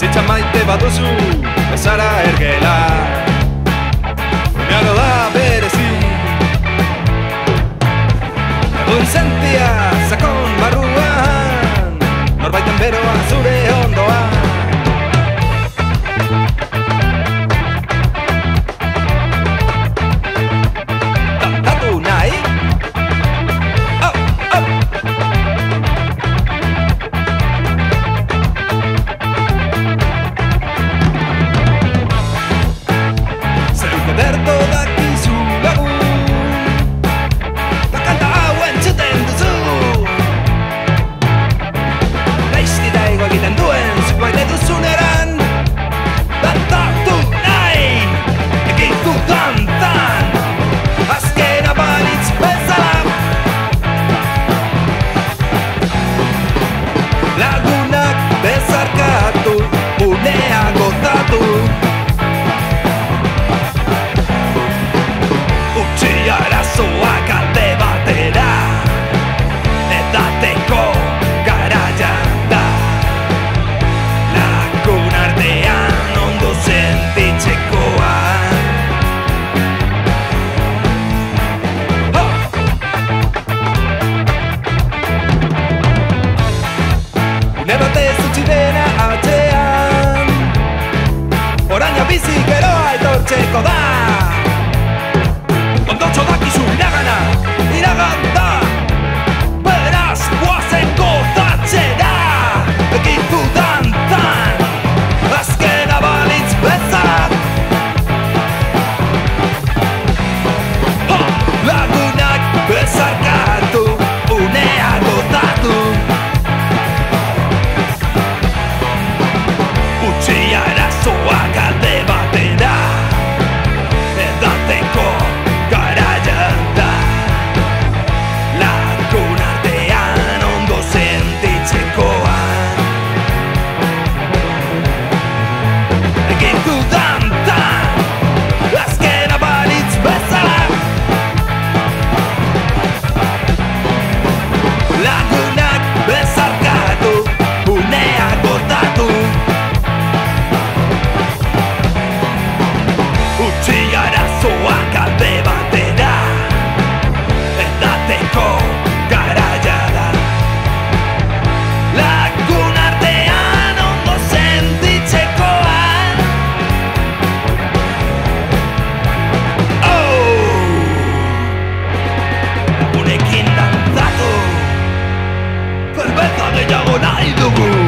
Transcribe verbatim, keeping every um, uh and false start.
Bizitzan maite baduzu, bezara ergela Uneago da berezi Egun zentia, sakon barruan Norbaiten beroa zure ondoan Tantatu nahi? Oh, oh! Ederto dakizu lagun Ta kanta hau entzuten duzu Gaizki da ego egiten duen zuk maite duzun eran Dantatu nahi Egitu dantan Azkena balitz bezala Lagunak bezarkatu Unea gozatu Arazoak alde batera Edateko garaia da Lagun artean ondo sentitzekoa oh! Une batez utzi dena atzean Oraina bizi geroa etortzeko da Ondotxo dakizu iragana, iragan da Beraz, guazen gozatzera Egitu dantan, azkena balitz bezala oh! Lagunak bezarkatu, unea gozatu Utsi arazoak alde batera Edateko gehiago nahi dugu